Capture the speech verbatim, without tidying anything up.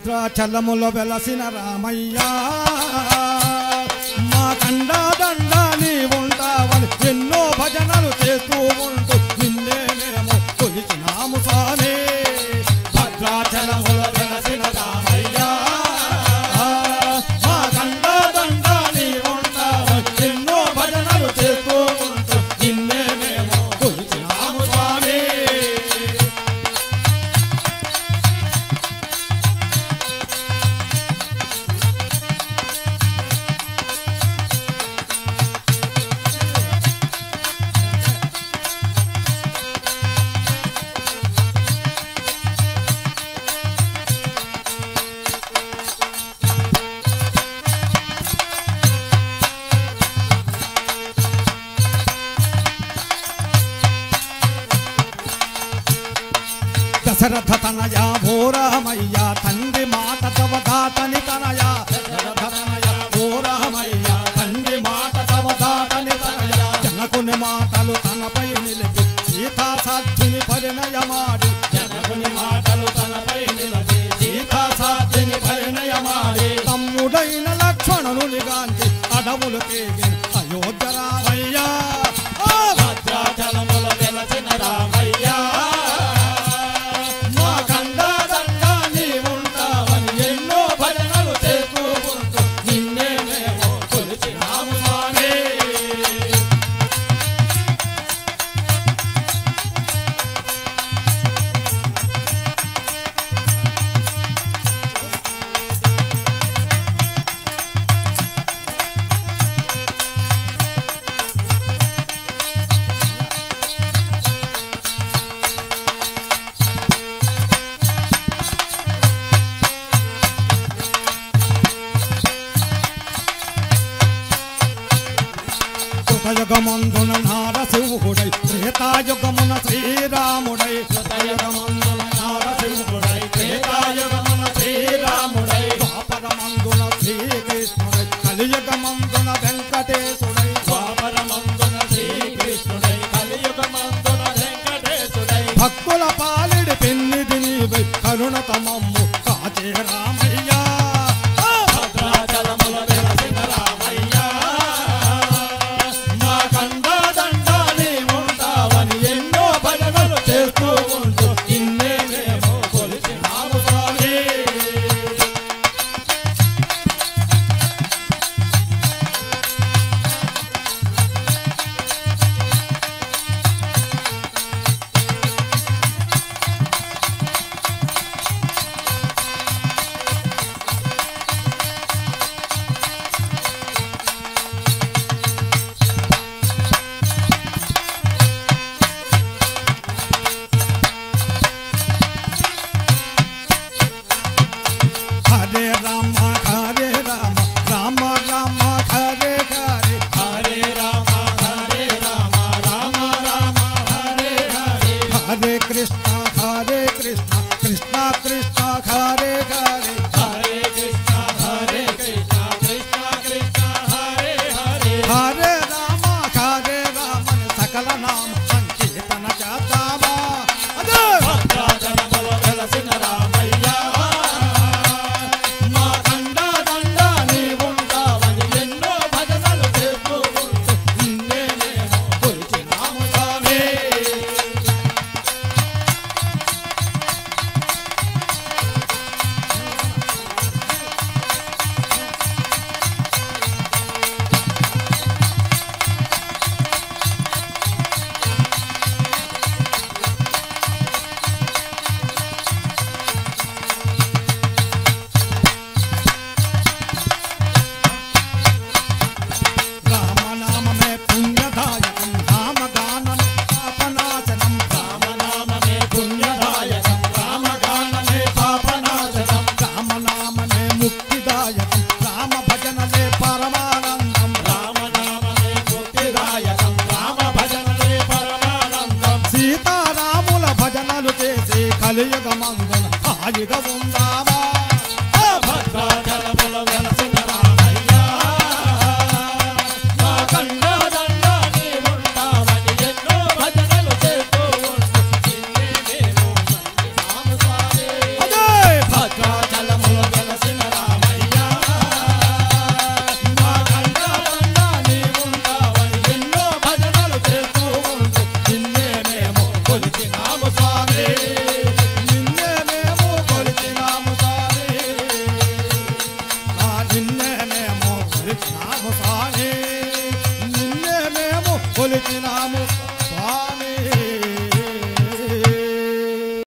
భద్రాచలములో వెలసిన రామయ్య మా కండా దండ నీ ఉంటావని ఎన్నో భజనలు చేస్తూ ఉంటూ నిన్నే మేము కొలిచినాము స్వామి. భద్రాచలములో వెలసిన రామయ్య మా కండా దండ నీ ఉంటావని ఎన్నో భజనలు చేస్తూ ఉంటూ నిన్నే మేము కొలిచినాము స్వామి. దశరథ తనయ భోరామయ్య తండ్రి మాట తవదాతని తనయ. దశరథ తనయ భోరామయ్య తండ్రి మాట తవదాతని తనయ. జనకుని మాటలు తనపై నిలిపి సీతా సాధ్విని పరిణయమాడి. జనకుని మాటలు తనపై నిలిపి సీతా సాధ్విని పరిణయమాడి. తమ్ముడైన లక్ష్మణుని గాంచి అడవులు తేగి అయోధ్య రామయ్య. భద్రాచలముల వెలసిన రామయ్య యుగమందున నారసింహుడై త్రేతాయుగమున శ్రీరాముడై. యుగమందున నారసింహుడై త్రేతాయుగమున శ్రీరాముడై. ద్వాపరమందున శ్రీకృష్ణుడై కలియుగమందున వెంకటేశుడై. ద్వాపరమందున శ్రీకృష్ణుడై కలియుగమందున వెంకటేశుడై. భక్తుల పాలిడి పెన్నిది నీవై కరుణతమమ్ము కాచే రామయ్య. భద్రాచలముల వెలసిన రామయ్య చేస్తూ ఉంటూ నిన్నే మేము కొలిచినాము స్వామి. హరే రామ హరే రామ రామ రామ హరే హరే. హరే రామ హరే రామ రామ రామ హరే హరే. హరే కృష్ణ హరే కృష్ణ కృష్ణ కృష్ణ హరే హరే. హరే కృష్ణ హరే కృష్ణ కృష్ణ కృష్ణ హరే హరే. హరే రామ హరే రామ సకల నామ సంకీర్తన చేద్దామా. అదే భద్రాచలములో వెలసిన రామయ్య కలియుగమందున హాయిగా ఉందామా. భద్రాచలముల వెలసిన రామయ్య మా కండా దండ నీ ఉంటావని ఎన్నో భజనలు చేస్తూ ఉంటూ నిన్నే మేము కొలిచినాము స్వామి. భద్రాచలముల గెలిచిన